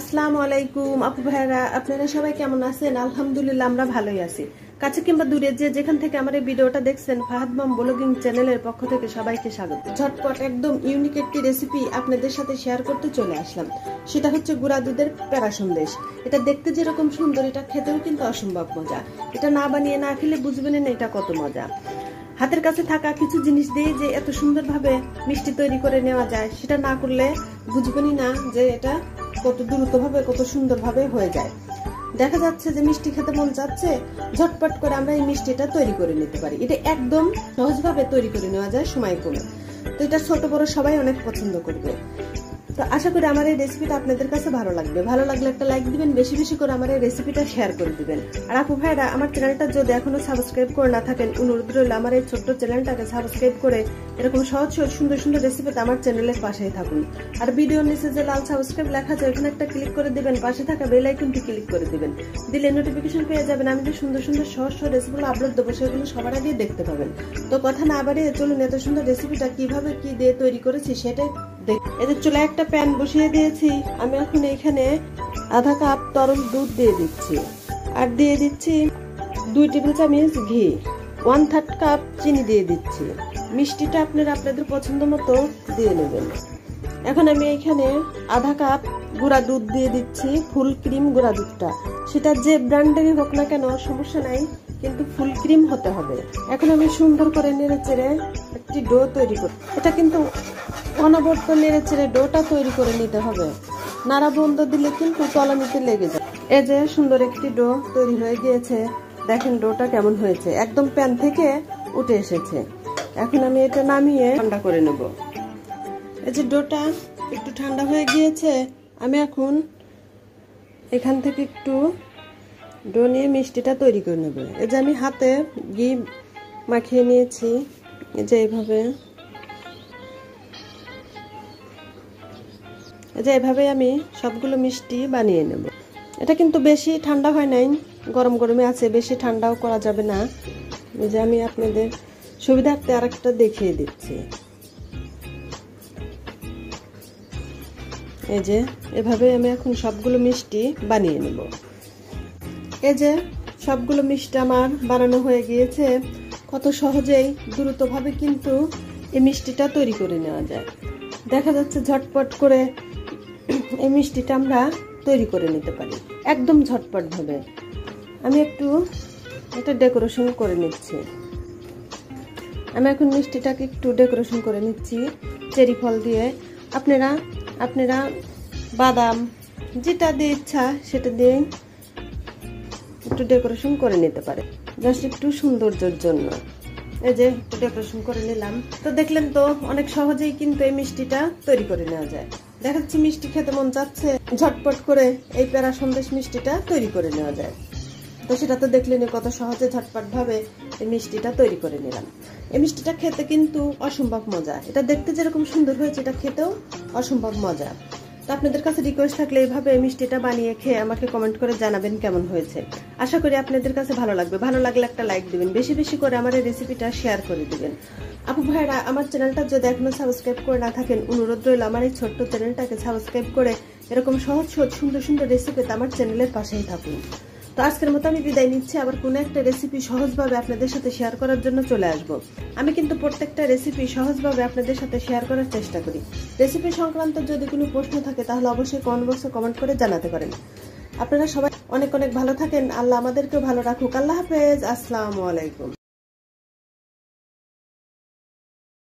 আসসালামু আলাইকুম আপু ভাইরা, আপনারা সবাই কেমন আছেন? আলহামদুলিল্লাহ আমরা ভালোই আছি। কাছে কিংবা দূরে যে যেখান থেকে আমার এই ভিডিওটা দেখছেন, ফাহাদ মম ব্লগিং চ্যানেলের পক্ষ থেকে সবাইকে স্বাগত। ঝটপট একদম ইউনিক একটি রেসিপি আপনাদের সাথে শেয়ার করতে চলে আসলাম। সেটা হচ্ছে গুঁড়া দুধের প্যারা সন্দেশ। এটা দেখতে যেরকম সুন্দর, এটা খেতেও কিন্তু অসম্ভব মজা। এটা না বানিয়ে না খেলে বুঝবেন না এটা কত মজা। হাতের কাছে থাকা কিছু জিনিস দিয়ে যে এত সুন্দরভাবে মিষ্টি তৈরি করে নেওয়া যায়, সেটা না করলে বুঝবেনই না যে এটা কত দ্রুতভাবে কত সুন্দরভাবে হয়ে যায়। দেখা যাচ্ছে যে মিষ্টি খেতে মন চাচ্ছে, ঝটপট করে আমরা এই মিষ্টিটা তৈরি করে নিতে পারি। এটা একদম সহজভাবে তৈরি করে নেওয়া যায় সময় কমে। তো এটা ছোট বড় সবাই অনেক পছন্দ করবে। তো আশা করি আমার এই রেসিপিটা আপনাদের কাছে ভালো লাগবে। ভালো লাগলে একটা লাইক দিবেন, বেশি বেশি করে আমার এই রেসিপিটা শেয়ার করে দিবেন। আর আপু ভাইরা, আমার চ্যানেলটা যদি এখনো সাবস্ক্রাইব করে না থাকেন, অনুরোধ রইল আমার এই ছোট্ট চ্যানেলটাকে সাবস্ক্রাইব করে এরকম সহজ সহজ সুন্দর সুন্দর রেসিপিতে আমার চ্যানেলের পাশেই থাকুন। আর ভিডিওর নিচে যে লাল সাবস্ক্রাইব লেখা আছে ওখানে একটা ক্লিক করে দিবেন, পাশে থাকা বেল আইকনটি ক্লিক করে দিবেন। দিলে নোটিফিকেশন পেয়ে যাবেন। আমি যে সুন্দর সুন্দর সহজ সহজ রেসিপিগুলো আপলোড দেবো সেগুলো সবার আগে দেখতে পাবেন। তো কথা না বাড়িয়ে চলুন এত সুন্দর রেসিপিটা কিভাবে কি দিয়ে তৈরি করেছি সেটাই দেখ। এদের চুলায় একটা প্যান বসিয়ে দিয়েছি। আমি এখন এখানে আধা কাপ তরল দুধ দিয়ে দিচ্ছি, আর দিয়ে দিচ্ছি 2 টেবিল চামচ ঘি, 1/3 কাপ চিনি দিয়ে দিচ্ছি। মিষ্টিটা আপনারা আপনাদের পছন্দ মতো দিয়ে নেবেন। এখন আমি এখানে আধা কাপ গুঁড়া দুধ দিয়ে দিচ্ছি, ফুল ক্রিম গুঁড়া দুধটা। সেটা যে ব্র্যান্ডেরই হোক না কেন সমস্যা নাই, কিন্তু ফুল ক্রিম হতে হবে। এখন আমি সুন্দর করে নেড়ে চেড়ে একটি ডো তৈরি করি। এটা কিন্তু অনবরত নেড়ে চেড়ে ডোটা তৈরি করে নিতে হবে। নাড়া বন্ধ দিলে কিন্তু তলানিতে লেগে যায়। এই যে সুন্দর একটি ডো তৈরি হয়ে গিয়েছে। দেখেন ডোটা কেমন হয়েছে, একদম প্যান থেকে উঠে এসেছে। এখন আমি এটা নামিয়ে ঠান্ডা করে নেব। এই যে ডোটা একটু ঠান্ডা হয়ে গিয়েছে, আমি এখন এখান থেকে একটু ডো নিয়ে মিষ্টিটা তৈরি করে নেব। এই যে আমি হাতে ঘি মাখিয়ে নিয়েছি, এই যে এভাবে আমি সবগুলো মিষ্টি বানিয়ে নেব। এটা কিন্তু বেশি ঠান্ডা হয় নাই, গরম গরমে আছে, বেশি ঠান্ডাও করা যাবে না। এই যে আমি আপনাদের সুবিধার্থে আরেকটা দেখিয়ে দিচ্ছি। এই যে এভাবে আমি এখন সবগুলো মিষ্টি বানিয়ে নেব। এই যে সবগুলো মিষ্টি আমার বানানো হয়ে গিয়েছে। কত সহজেই দ্রুতভাবে কিন্তু এই মিষ্টিটা তৈরি করে নেওয়া যায়। দেখা যাচ্ছে ঝটপট করে এই মিষ্টিটা আমরা তৈরি করে নিতে পারি একদম ঝটপট ভাবে। আমি একটু এটা ডেকোরেশন করে নিচ্ছি। আমি এখন মিষ্টিটাকে একটু ডেকোরেশন করে নিচ্ছি চেরি ফল দিয়ে। আপনারা বাদাম যেটা দিয়ে ইচ্ছা সেটা দিয়ে একটু ডেকোরেশন করে নিতে পারে, জাস্ট একটু সৌন্দর্যের জন্য। এই যে একটু ডেকোরেশন করে নিলাম। তো দেখলেন তো অনেক সহজেই কিন্তু এই মিষ্টিটা তৈরি করে নেওয়া যায়। দেখা যাচ্ছে মিষ্টি খেতে মন চাচ্ছে, ঝটপট করে এই প্যারা সন্দেশ মিষ্টিটা তৈরি করে নেওয়া যায়। তো সেটা তো দেখলেন কত সহজে ঝটপট ভাবে এই মিষ্টিটা তৈরি করে নিলাম। এই মিষ্টিটা খেতে কিন্তু অসম্ভব মজা। এটা দেখতে যেরকম সুন্দর হয়েছে, এটা খেতেও অসম্ভব মজা। তো আপনাদের কাছে রিকোয়েস্ট থাকলে এইভাবে এই মিষ্টিটা বানিয়ে খেয়ে আমাকে কমেন্ট করে জানাবেন কেমন হয়েছে। আশা করি আপনাদের কাছে ভালো লাগবে। ভালো লাগলে একটা লাইক দিবেন, বেশি বেশি করে আমার এই রেসিপিটা শেয়ার করে দিবেন। আপু ভাইরা, আমার চ্যানেলটা যদি এখনো সাবস্ক্রাইব করে না থাকেন, অনুরোধ রইল আমার এই ছোট্ট চ্যানেলটাকে সাবস্ক্রাইব করে এরকম সহজ সহজ সুন্দর সুন্দর রেসিপিতে আমার চ্যানেলের পাশেই থাকুন। তো আজকের মতো আমি বিদায় নিচ্ছি। আবার কোনো একটা রেসিপি সহজভাবে আপনাদের সাথে শেয়ার করার জন্য চলে আসবো। আমি কিন্তু প্রত্যেকটা রেসিপি সহজভাবে আপনাদের সাথে শেয়ার করার চেষ্টা করি। রেসিপি সংক্রান্ত যদি কোনো প্রশ্ন থাকে তাহলে অবশ্যই কমেন্ট বক্সে কমেন্ট করে জানাতে পারেন। আপনারা সবাই অনেক অনেক ভালো থাকেন। আল্লাহ আমাদেরকেও ভালো রাখুক। আল্লাহ হাফেজ। আসসালামু আলাইকুম।